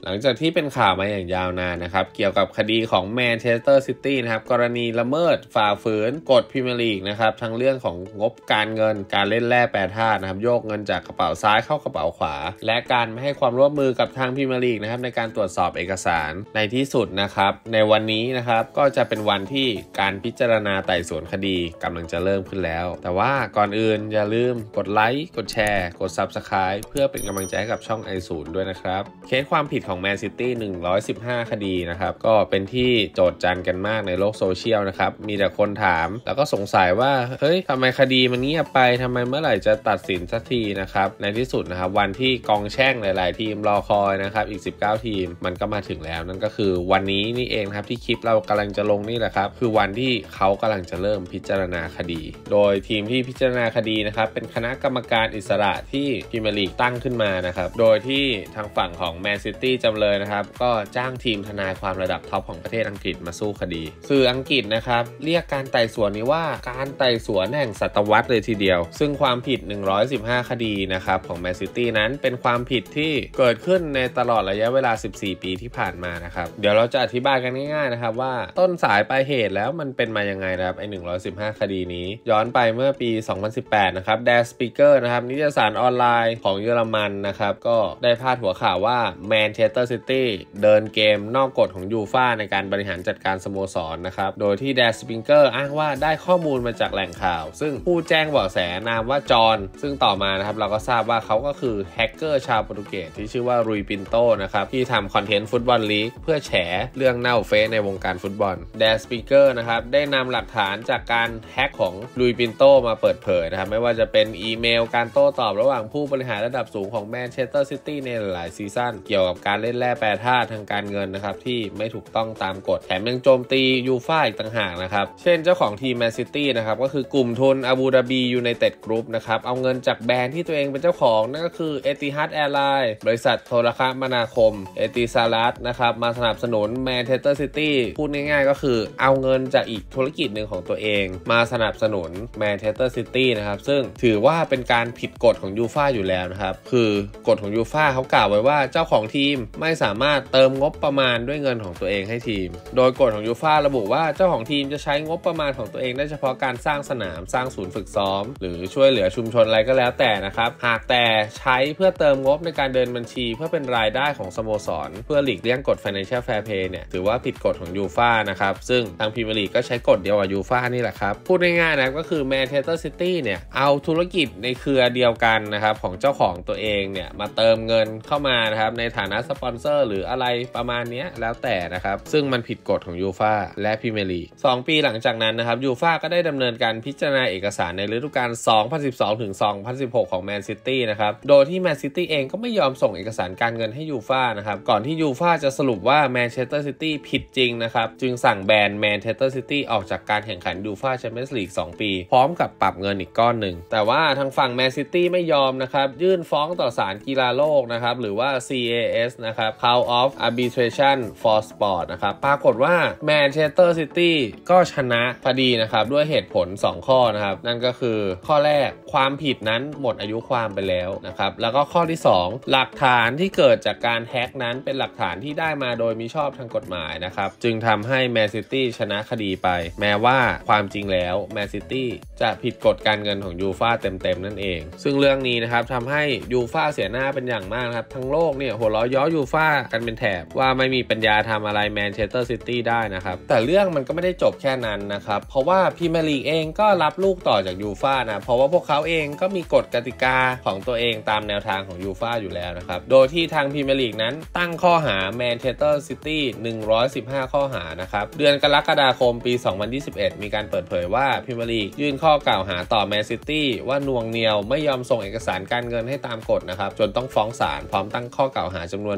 หลังจากที่เป็นข่าวมาอย่างยาวนานนะครับเกี่ยวกับคดีของแมนเชสเตอร์ซิตี้นะครับกรณีละเมิดฝ่าฝืนกฎพรีเมียร์ลีกนะครับทั้งเรื่องของงบการเงินการเล่นแร่แปรธาตุนะครับโยกเงินจากกระเป๋าซ้ายเข้ากระเป๋าขวาและการไม่ให้ความร่วมมือกับทางพรีเมียร์ลีกนะครับในการตรวจสอบเอกสารในที่สุดนะครับในวันนี้นะครับก็จะเป็นวันที่การพิจารณาไต่สวนคดีกำลังจะเริ่มขึ้นแล้วแต่ว่าก่อนอื่นอย่าลืมกดไลค์กดแชร์กด Subscribe เพื่อเป็นกำลังใจให้กับช่อง i0 ด้วยนะครับเคสความผิดของแมนซิตี้115 คดีนะครับก็เป็นที่โจทย์จันกันมากในโลกโซเชียลนะครับมีแต่คนถามแล้วก็สงสัยว่าเฮ้ยทำไมคดีมันเงียบไปทำไมเมื่อไหร่จะตัดสินสักทีนะครับในที่สุดนะครับวันที่กองแช่งหลายๆทีมรอคอยนะครับอีก19ทีมมันก็มาถึงแล้วนั่นก็คือวันนี้นี่เองครับที่คลิปเรากำลังจะลงนี่แหละครับคือวันที่เขากำลังจะเริ่มพิจารณาคดีโดยทีมที่พิจารณาคดีนะครับเป็นคณะกรรมการอิสระที่พรีเมียร์ลีกตั้งขึ้นมานะครับโดยที่ทางฝั่งของแมนซิตี้จำเลยนะครับก็จ้างทีมทนายความระดับท็อปของประเทศอังกฤษมาสู้คดีสื่ออังกฤษนะครับเรียกการไต่สวนนี้ว่าการไต่สวนแห่งศตวรรษเลยทีเดียวซึ่งความผิด115 คดีนะครับของแมนซิตี้นั้นเป็นความผิดที่เกิดขึ้นในตลอดระยะเวลา14 ปีที่ผ่านมานะครับเดี๋ยวเราจะอธิบายกันง่ายๆนะครับว่าต้นสายปลายเหตุแล้วมันเป็นมายังไงนะครับไอ้115 คดีนี้ย้อนไปเมื่อปี2018นะครับแดสปีเกอร์นะครับนิตยสารออนไลน์ของเยอรมันนะครับก็ได้พาดหัวข่าวว่าแมนเชสเตอร์ซิตี้เดินเกมนอกกฎของยูฟ่าในการบริหารจัดการสโมสรนะครับโดยที่แดสปีเกอร์อ้างว่าได้ข้อมูลมาจากแหล่งข่าวซึ่งผู้แจ้งเบาะแสนามว่าจอห์นซึ่งต่อมานะครับเราก็ทราบว่าเขาก็คือแฮกเกอร์ชาวโปรตุเกสที่ชื่อว่ารุยปินโตนะครับที่ทำคอนเทนต์ฟุตบอลลีกเพื่อแฉเรื่องเน่าเฟะในวงการฟุตบอลแดสปีเกอร์นะครับได้นำหลักฐานจากการแฮกของรุยปินโตมาเปิดเผยนะครับไม่ว่าจะเป็นอีเมลการโต้ตอบระหว่างผู้บริหารระดับสูงของแมนเชสเตอร์ซิตี้ในหลายซีซั่นเกี่ยวกับการเล่นแร่แปรธาตุทางการเงินนะครับที่ไม่ถูกต้องตามกฎแถมยังโจมตียูฟ่าอีกต่างหากนะครับเช่นเจ้าของทีมแมนซิตี้นะครับก็คือกลุ่มทุนอาบูดาบียูไนเต็ดกรุ๊ปนะครับเอาเงินจากแบรนด์ที่ตัวเองเป็นเจ้าของนั่นก็คือเอติฮัดแอร์ไลน์บริษัทโทรคมนาคมเอติซารัสนะครับมาสนับสนุนแมนเชสเตอร์ซิตี้พูดง่ายๆก็คือเอาเงินจากอีกธุรกิจหนึ่งของตัวเองมาสนับสนุนแมนเชสเตอร์ซิตี้นะครับซึ่งถือว่าเป็นการผิดกฎของยูฟ่าอยู่แล้วนะครับคือกฎของยูฟ่าเขากล่าวไว้ว่าเจ้าของทีมไม่สามารถเติมงบประมาณด้วยเงินของตัวเองให้ทีมโดยกฎของยูฟ่าระบุว่าเจ้าของทีมจะใช้งบประมาณของตัวเองได้เฉพาะการสร้างสนามสร้างศูนย์ฝึกซ้อมหรือช่วยเหลือชุมชนอะไรก็แล้วแต่นะครับหากแต่ใช้เพื่อเติมงบในการเดินบัญชีเพื่อเป็นรายได้ของสโมสรเพื่อหลีกเลี่ยงกฎ Financial Fair Play เนี่ยถือว่าผิดกฎของยูฟ่านะครับซึ่งทางพรีเมียร์ลีกก็ใช้กฎเดียวกับยูฟ่านี่แหละครับพูดง่ายๆนะก็คือแมนเชสเตอร์ซิตี้เนี่ยเอาธุรกิจในเครือเดียวกันนะครับของเจ้าของตัวเองเนี่ยมาเติมเงินเข้ามานะครับในฐานะสปอนเซอร์หรืออะไรประมาณนี้แล้วแต่นะครับซึ่งมันผิดกฎของยูฟ่าและพรีเมียร์ลีก2 ปีหลังจากนั้นนะครับยูฟ่าก็ได้ดำเนินการพิจารณาเอกสารในฤดูกาล2012 ถึง 2016 ของแมนซิตี้นะครับโดยที่แมนซิตี้เองก็ไม่ยอมส่งเอกสารการเงินให้ยูฟ่านะครับก่อนที่ยูฟ่าจะสรุปว่าแมนเชสเตอร์ซิตี้ผิดจริงนะครับจึงสั่งแบนแมนเชสเตอร์ซิตี้ออกจากการแข่งขันยูฟ่าแชมเปี้ยนส์ลีก2 ปีพร้อมกับปรับเงินอีกก้อนหนึ่งแต่ว่าทางฝั่งแมนซิตี้ไม่ยอมนะครับยื่นฟ้องต่อศาลกีฬาโลกนะครับหรือว่า CAS นะครับ Court of Arbitration for Sport นะครับปรากฏว่าแมนเชสเตอร์ซิตี้ก็ชนะคดีนะครับด้วยเหตุผล2 ข้อนะครับนั่นก็คือข้อแรกความผิดนั้นหมดอายุความไปแล้วนะครับแล้วก็ข้อที่2หลักฐานที่เกิดจากการแฮกนั้นเป็นหลักฐานที่ได้มาโดยมิชอบทางกฎหมายนะครับจึงทำให้แมนซิตี้ชนะคดีไปแม้ว่าความจริงแล้วแมนซิตี้จะผิดกฎการเงินของยูฟ่าเต็มๆนั่นเองซึ่งเรื่องนี้นะครับทำให้ยูฟ่าเสียหน้าเป็นอย่างมากครับทั้งโลกเนี่ยหัวเราะย้อยูฟ่ากันเป็นแถบว่าไม่มีปัญญาทำอะไรแมนเชสเตอร์ซิตี้ได้นะครับแต่เรื่องมันก็ไม่ได้จบแค่นั้นนะครับเพราะว่าพรีเมียร์ลีกเองก็รับลูกต่อจากยูฟ่านะเพราะว่าพวกเขาเองก็มีกฎกติกาของตัวเองตามแนวทางของยูฟ่าอยู่แล้วนะครับโดยที่ทางพรีเมียร์ลีกนั้นตั้งข้อหาแมนเชสเตอร์ซิตี้115 ข้อหานะครับเดือนกรกฎาคมปี2021มีการเปิดเผยว่าพรีเมียร์ลีกยื่นข้อกล่าวหาต่อแมนซิตี้ว่าน่วงเหนี่ยวไม่ยอมส่งเอกสารการเงินให้ตามกฎนะครับจนต้องฟ้องศาลพร้อมตั้งข้อกล่าวหาจำนวน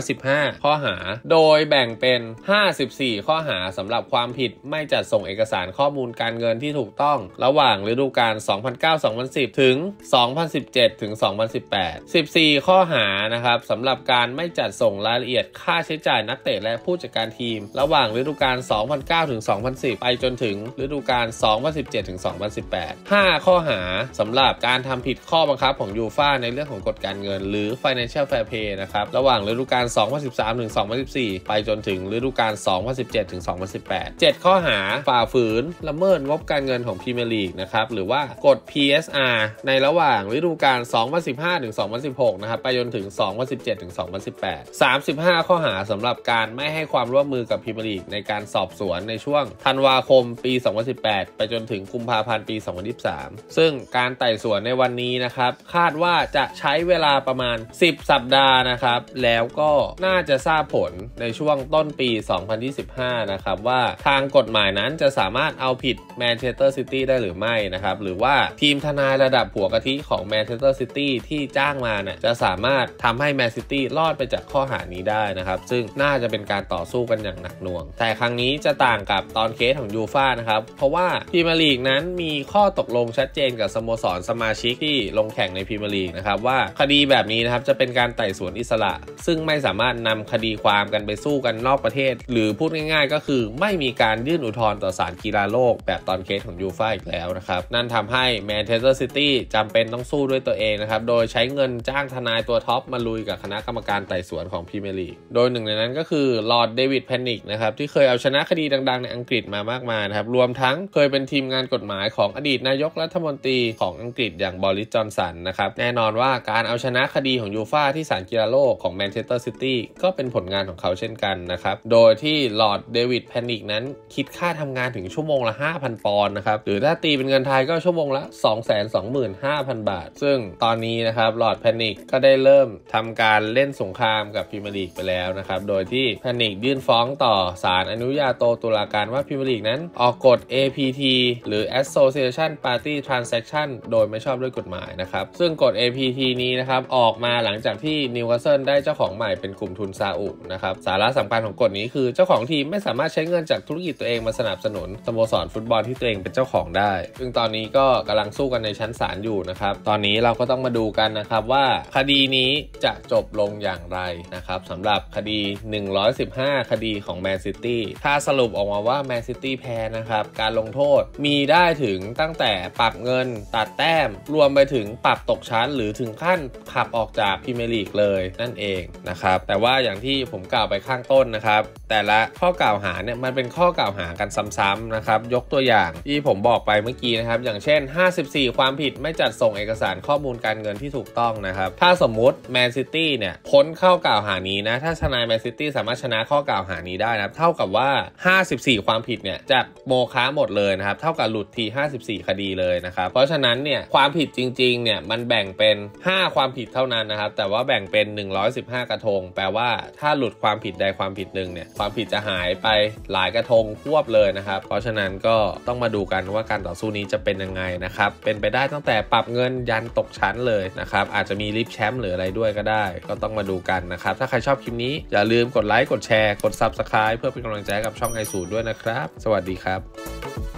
115 ข้อหาโดยแบ่งเป็น54 ข้อหาสำหรับความผิดไม่จัดส่งเอกสารข้อมูลการเงินที่ถูกต้องระหว่างฤดูกาล2009-2010 ถึง 2017 ถึง 2018 14 ข้อหานะครับสำหรับการไม่จัดส่งรายละเอียดค่าใช้จ่ายนักเตะและผู้จัดการทีมระหว่างฤดูกาล2009 ถึง 2010 ไปจนถึงฤดูกาล2017 ถึง 2018 5 ข้อหาสำหรับการทำผิดข้อบังคับของยูฟ่าในเรื่องของกฎการเงินหรือ Financial Fair Play นะครับระหว่างฤดูกาล 2013 ถึง 2014 ไปจนถึงฤดูกาล 2017 ถึง 2018 7 ข้อหาฝ่าฝืนละเมิดงบการเงินของพรีเมียร์ลีกนะครับหรือว่ากฎ PSR ในระหว่างฤดูกาล 2015 ถึง 2016 นะครับไปจนถึง 2017 ถึง 2018 35 ข้อหาสำหรับการไม่ให้ความร่วมมือกับพรีเมียร์ลีกในการสอบสวนในช่วงธันวาคมปี 2018 ไปจนถึงกุมภาพันธ์ปี 2023 ซึ่งการไต่สวนในวันนี้นะครับคาดว่าจะใช้เวลาประมาณ 10 สัปดาห์นะครับแล้วก็น่าจะทราบผลในช่วงต้นปี 2025 นะครับว่าทางกฎหมายนั้นจะสามารถเอาผิดแมนเชสเตอร์ซิตี้ได้หรือไม่นะครับหรือว่าทีมทนายระดับหัวกะทิของแมนเชสเตอร์ซิตี้ที่จ้างมาเนี่ยจะสามารถทำให้แมนซิตี้รอดไปจากข้อหานี้ได้นะครับซึ่งน่าจะเป็นการต่อสู้กันอย่างหนักหน่วงแต่ครั้งนี้จะต่างกับตอนเคสของยูฟ่านะครับเพราะว่าพรีเมียร์ลีกนั้นมีข้อตกลงชัดเจนกับสโมสรสมาชิกที่ลงแข่งในพรีเมียร์ลีกนะครับว่าคดีแบบนี้นะครับจะเป็นการไต่สวนอิสระซึ่งไม่สามารถนำคดีความกันไปสู้กันนอกประเทศหรือพูดง่ายๆก็คือไม่มีการยื่นอุทธรณ์ต่อศาลกีฬาโลกแบบตอนเคสของยูฟ่าอีกแล้วนะครับนั่นทำให้แมนเชสเตอร์ซิตี้จำเป็นต้องสู้ด้วยตัวเองนะครับโดยใช้เงินจ้างทนายตัวท็อปมาลุยกับคณะกรรมการไต่สวนของพรีเมียร์ลีกโดยหนึ่งในนั้นก็คือลอร์ดเดวิดแพนิกนะครับที่เคยเอาชนะคดีดังๆในอังกฤษมามากมายนะครับรวมทั้งเคยเป็นทีมงานกฎหมายของอดีตนายกรัฐมนตรีของอังกฤษอย่างบอริส จอนสันนะครับแน่นอนว่าการเอาชนะคดีของยูฟ่าที่ศาลกีฬาโลกของแมนเชสเตอร์ซิตี้ก็เป็นผลงานของเขาเช่นกันนะครับโดยที่ลอร์ดเดวิดแพนิกนั้นคิดค่าทำงานถึงชั่วโมงละ 5,000 ปอนด์นะครับหรือถ้าตีเป็นเงินไทยก็ชั่วโมงละ 225,000 บาทซึ่งตอนนี้นะครับลอร์ดแพนิกก็ได้เริ่มทำการเล่นสงครามกับพรีเมียร์ลีกไปแล้วนะครับโดยที่แพนิกยื่นฟ้องต่อศาลอนุญาโตตุลาการว่าพรีเมียร์ลีกนั้นออกกฎ APT หรือ Association Party Transaction โดยไม่ชอบด้วยกฎหมายนะครับซึ่งกฎ APT นี้นะครับออกมาหลังจากที่นิวคาสเซิลได้เจ้าของใหม่เป็นกลุ่มทุนซาอุนะครับสาระสำคัญของกฎนี้คือเจ้าของทีมไม่สามารถใช้เงินจากธุรกิจตัวเองมาสนับสนุนสโมสรฟุตบอลที่ตัวเองเป็นเจ้าของได้ซึ่งตอนนี้ก็กำลังสู้กันในชั้นศาลอยู่นะครับตอนนี้เราก็ต้องมาดูกันนะครับว่าคดีนี้จะจบลงอย่างไรนะครับสำหรับคดี115คดีของแมนซิตี้ถ้าสรุปออกมาว่าแมนซิตี้แพ้นะครับการลงโทษมีได้ถึงตั้งแต่ปรับเงินตัดแต้มรวมไปถึงปรับตกชั้นหรือถึงขั้นขับออกจากพรีเมียร์ลีกเลยนั่นเองนะครับแต่ว่าอย่างที่ผมกล่าวไปข้างต้นนะครับแต่ละข้อกล่าวหาเนี่ยมันเป็นข้อกล่าวหากันซ้ำๆนะครับยกตัวอย่างที่ผมบอกไปเมื่อกี้นะครับอย่างเช่น54ความผิดไม่จัดส่งเอกสารข้อมูลการเงินที่ถูกต้องนะครับถ้าสมมุติแมนซิตี้เนี่ยพ้นข้อกล่าวหานี้นะถ้าทนายแมนซิตี้สามารถชนะข้อกล่าวหานี้ได้นะเท่ากับว่า54ความผิดเนี่ยจะโมฆะหมดเลยนะครับเท่ากับหลุดที54คดีเลยนะครับเพราะฉะนั้นเนี่ยความผิดจริงๆเนี่ยมันแบ่งเป็น5ความผิดเท่านั้นนะครับแต่ว่าแบ่งเป็น115กระทงแปลว่าถ้าหลุดความผิดใดความผิดหนึ่งเนี่ยความผิดจะหายไปหลายกระทงควบเลยนะครับเพราะฉะนั้นก็ต้องมาดูกันว่าการต่อสู้นี้จะเป็นยังไงนะครับเป็นไปได้ตั้งแต่ปรับเงินยันตกชั้นเลยนะครับอาจจะมีลิฟต์แชมป์หรืออะไรด้วยก็ได้ก็ต้องมาดูกันนะครับถ้าใครชอบคลิปนี้อย่าลืมกดไลค์กดแชร์กด Subscribe เพื่อเป็นกำลังใจกับช่องไอสูตรด้วยนะครับสวัสดีครับ